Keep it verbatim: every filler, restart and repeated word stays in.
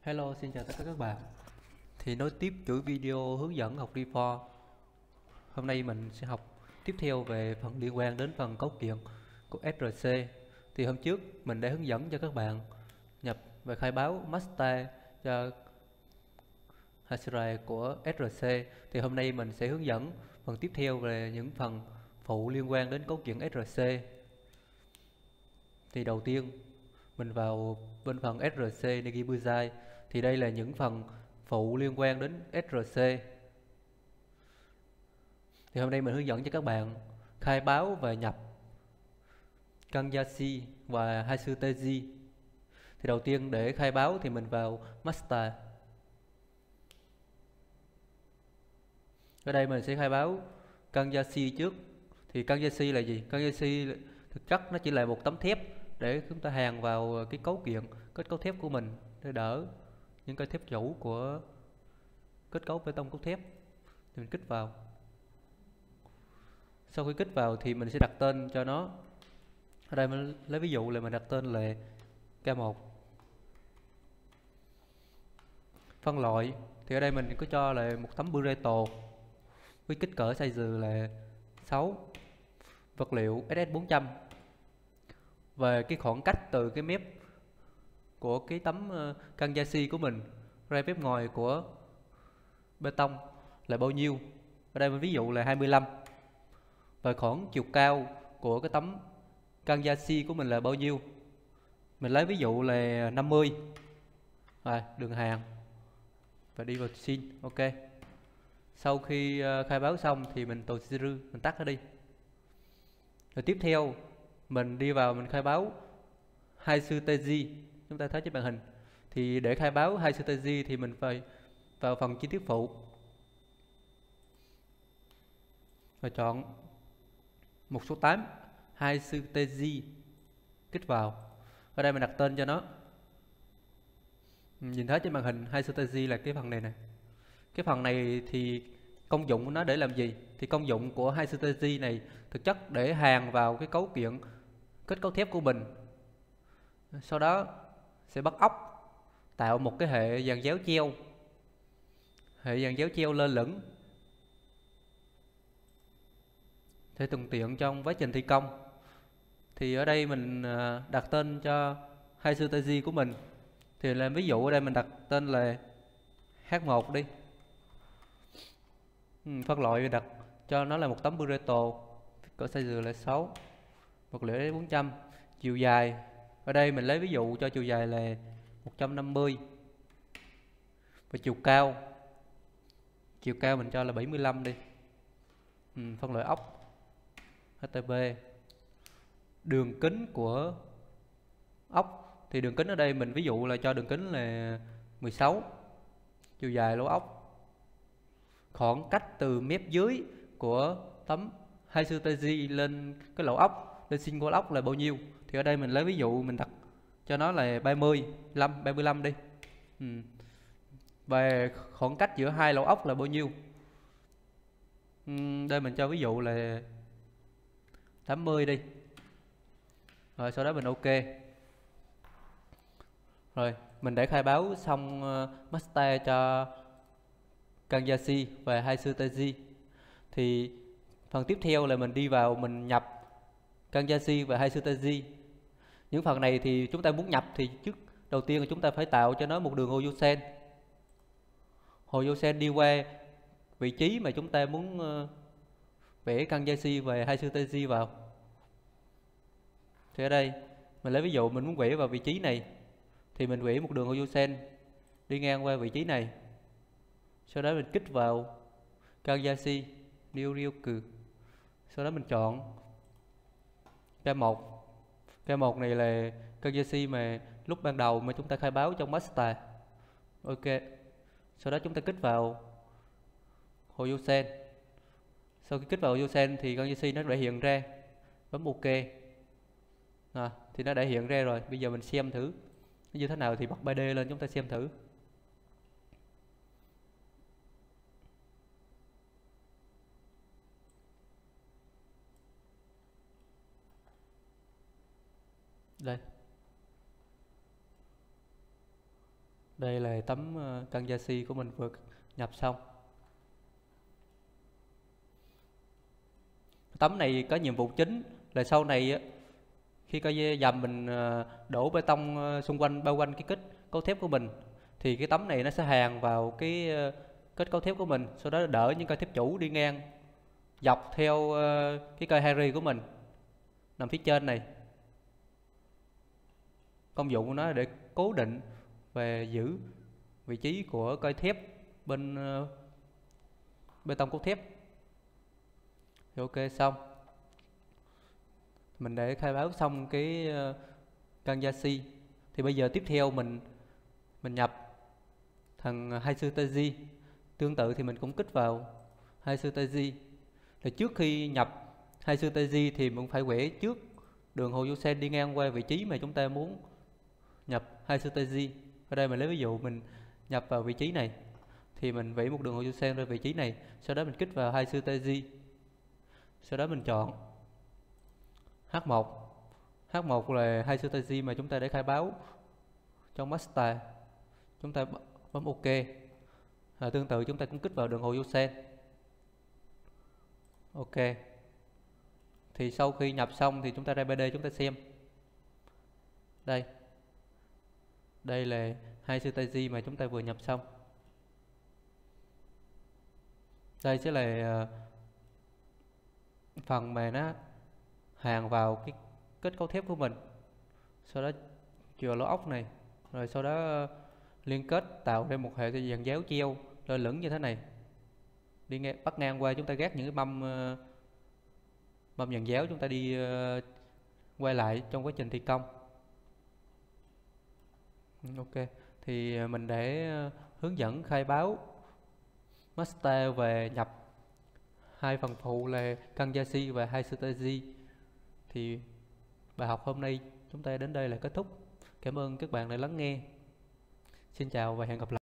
Hello, xin chào tất cả các bạn. Thì nối tiếp chuỗi video hướng dẫn học default. Hôm nay mình sẽ học tiếp theo về phần liên quan đến phần cấu kiện của ét rờ xê. Thì hôm trước mình đã hướng dẫn cho các bạn nhập và khai báo master cho hashrate của ét rờ xê. Thì hôm nay mình sẽ hướng dẫn phần tiếp theo về những phần phụ liên quan đến cấu kiện ét rờ xê. Thì đầu tiên mình vào bên phần ét rờ xê Negibuzai. Thì đây là những phần phụ liên quan đến ét rờ xê. Thì hôm nay mình hướng dẫn cho các bạn khai báo và nhập Kanyashi và Haisuteji. Thì đầu tiên để khai báo thì mình vào master. Ở đây mình sẽ khai báo Kanyashi trước. Thì Kanyashi là gì? Kanyashi thực chất nó chỉ là một tấm thép để chúng ta hàn vào cái cấu kiện kết cấu thép của mình để đỡ những cây thép chủ của kết cấu bê tông cốt thép. Thì mình kích vào. Sau khi kích vào thì mình sẽ đặt tên cho nó. Ở đây mình lấy ví dụ là mình đặt tên là K một. Phân loại thì ở đây mình có cho là một tấm Burrito với kích cỡ size là sáu. Vật liệu ét ét bốn trăm. Về cái khoảng cách từ cái mép của cái tấm uh, Kanyashi của mình ra mép ngoài của bê tông là bao nhiêu. Ở đây mình ví dụ là hai mươi lăm. Và khoảng chiều cao của cái tấm Kanyashi của mình là bao nhiêu. Mình lấy ví dụ là năm mươi. Rồi, đường hàng và đi vào scene. Ok. Sau khi uh, khai báo xong thì mình tổ Shiru, mình tắt nó đi. Rồi tiếp theo mình đi vào mình khai báo Haisuteji. Chúng ta thấy trên màn hình. Thì để khai báo Haisuteji thì mình phải vào phần chi tiết phụ và chọn một số tám Haisuteji, kích vào. Ở đây mình đặt tên cho nó. Nhìn thấy trên màn hình Haisuteji là cái phần này nè. Cái phần này thì công dụng của nó để làm gì? Thì công dụng của Haisuteji này thực chất để hàn vào cái cấu kiện kết cấu thép của mình. Sau đó sẽ bắt ốc tạo một cái hệ dàn giáo treo. Hệ dàn giáo treo lơ lửng để thuận tiện trong quá trình thi công. Thì ở đây mình đặt tên cho Haisuteji của mình. Thì làm ví dụ ở đây mình đặt tên là H một đi. Phân loại đặt cho nó là một tấm Burrito, cỡ size là sáu. Vật liệu ét ét bốn trăm. Chiều dài ở đây mình lấy ví dụ cho chiều dài là một trăm năm mươi. Và chiều cao Chiều cao mình cho là bảy mươi lăm đi. ừ, Phân loại ốc hát tê pê. Đường kính của ốc thì đường kính ở đây mình ví dụ là cho đường kính là mười sáu. Chiều dài lỗ ốc. Khoảng cách từ mép dưới của tấm Haisuteji lên cái lỗ ốc, lên sinh của ốc là bao nhiêu. Thì ở đây mình lấy ví dụ mình đặt cho nó là ba mươi lăm, ba mươi lăm đi. ừ. Và khoảng cách giữa hai lỗ ốc là bao nhiêu. ừ, Đây mình cho ví dụ là tám mươi đi. Rồi sau đó mình ok. Rồi mình đã khai báo xong uh, master cho Kanyashi và Haisuteji. Thì phần tiếp theo là mình đi vào mình nhập Kanyashi và Haisuteji. Những phần này thì chúng ta muốn nhập thì trước đầu tiên là chúng ta phải tạo cho nó một đường Hoyosen. Hoyosen đi qua vị trí mà chúng ta muốn uh, vẽ Kanyashi và Haisuteji vào. Thì ở đây mình lấy ví dụ mình muốn vẽ vào vị trí này thì mình vẽ một đường Hoyosen đi ngang qua vị trí này. Sau đó mình kích vào Kanyashi Ryuryoku. Sau đó mình chọn K một. K một này là Kanyashi mà lúc ban đầu mà chúng ta khai báo trong master. Ok. Sau đó chúng ta kích vào Hoyosen. Sau khi kích vào Hoyosen thì Kanyashi nó đã hiện ra. Bấm ok. À, thì nó đã hiện ra rồi. Bây giờ mình xem thử nó như thế nào thì bật ba D lên chúng ta xem thử. Đây. Đây là tấm uh, Kanjashi của mình vừa nhập xong. Tấm này có nhiệm vụ chính là sau này khi coi dầm mình đổ bê tông xung quanh bao quanh cái kết cấu thép của mình, thì cái tấm này nó sẽ hàn vào cái kết cấu thép của mình, sau đó đỡ những cây thép chủ đi ngang dọc theo cái cây Harry của mình nằm phía trên này. Công dụng của nó là để cố định và giữ vị trí của cây thép bên bê tông cốt thép. Thì ok, xong mình để khai báo xong cái uh, Kanjashi, thì bây giờ tiếp theo mình mình nhập thằng Haisutagi. Tương tự thì mình cũng kích vào Haisutagi. Thì trước khi nhập Haisutagi thì mình phải vẽ trước đường hồ Yusen đi ngang qua vị trí mà chúng ta muốn nhập Haisutagi. Ở đây mình lấy ví dụ mình nhập vào vị trí này, thì mình vẽ một đường hồ Yusen ra vị trí này, sau đó mình kích vào Haisutagi, sau đó mình chọn H một. H một là Haisutagi mà chúng ta để khai báo trong master. Chúng ta bấm OK. À, tương tự chúng ta cũng kích vào đường hồ Yusen. OK. Thì sau khi nhập xong thì chúng ta ra bê đê chúng ta xem. Đây. Đây là Haisutagi mà chúng ta vừa nhập xong. Đây sẽ là uh, phần mà nó hàn vào cái kết cấu thép của mình, sau đó chừa lỗ ốc này, rồi sau đó liên kết tạo ra một hệ dàn giáo treo lơ lửng như thế này, đi nghe bắt ngang qua. Chúng ta gác những cái mâm uh, mâm dàn giáo, chúng ta đi uh, quay lại trong quá trình thi công. Ok, thì mình để uh, hướng dẫn khai báo master về nhập hai phần phụ là Kanjashi và Haisutagi. Thì bài học hôm nay chúng ta đến đây là kết thúc. Cảm ơn các bạn đã lắng nghe. Xin chào và hẹn gặp lại.